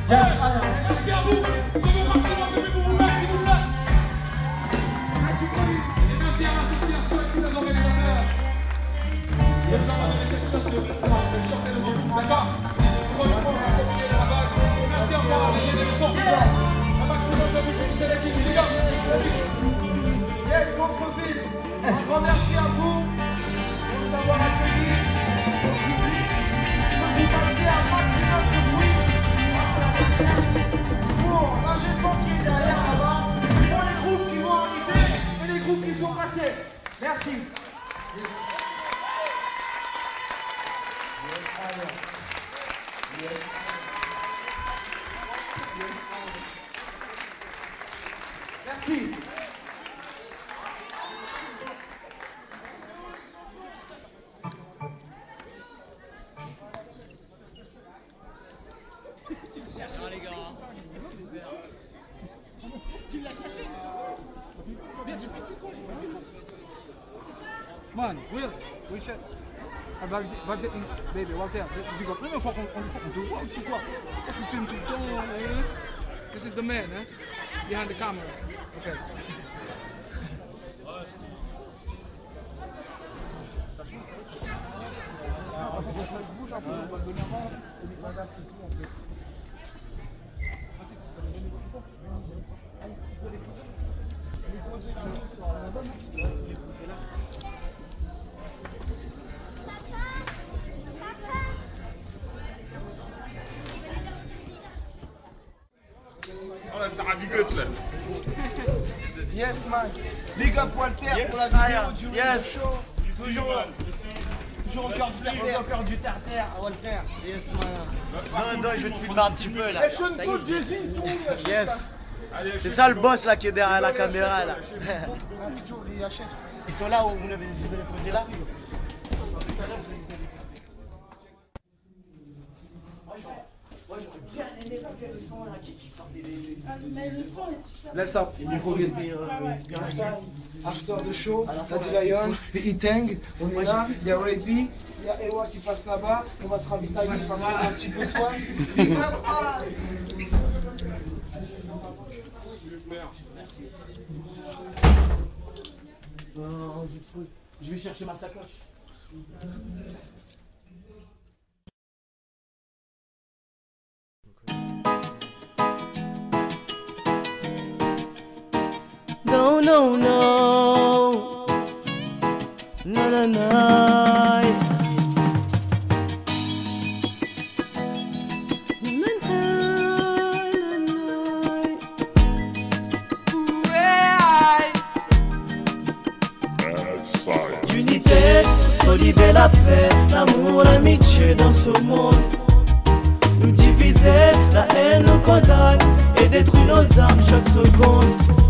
Merci à vous. Donnez au maximum de vous, s'il vous plaît. Et merci à l'association et tous les organisateurs. Et nous avons donné cette chance de chanter devant vous, d'accord? Encore une fois, on va profiter de la vague. Merci encore à l'ingénieur de son. Un maximum de vous pour toute cette équipe, les gars. Yes, Centre-Ville. Un grand merci à vous pour nous avoir accueillis. Vous passez un maximum de bruit pour la chanson qui est derrière là-bas, pour les groupes qui vont arriver et les groupes qui sont passés. Merci. Merci. Les gars. Tu l'as cherché. Bien, tu peux quoi? Man, we should. Baby, Walter, la première fois qu'on te voit aussi, toi. Tu filmes tout le temps, hein? This is the man, hein? Behind the camera. Okay. Bouge un peu, on va te donner un vent, et puis on va adapter tout, en fait. Yes, man. Big up Walter pour la vidéo du show. Toujours au cœur du terre-terre. Au cœur du terre-terre, Walter. Yes, man. Non, je vais te filmer un petit peu là. Et Sean Paul Jay-Z, ils sont où? Yes. C'est ça le boss là qui est derrière la caméra là. Ils sont là où vous devez les poser là. Moi j'aurais bien aimé faire le son là qui sort des. Mais le son est super. Let's up. Il faut bien. After the show, Sadi Lion, The Itang, on est là, il y a Rapey, il y a Ewa qui passe là-bas, on va se ravitailler parce qu'on a un petit peu soin. Merci. Je vais chercher ma sacoche. No, no, no. No, no, no. Unité, solide et la paix, l'amour, l'amitié dans ce monde. Nous diviser, la haine nous condamne et détruit nos âmes chaque seconde.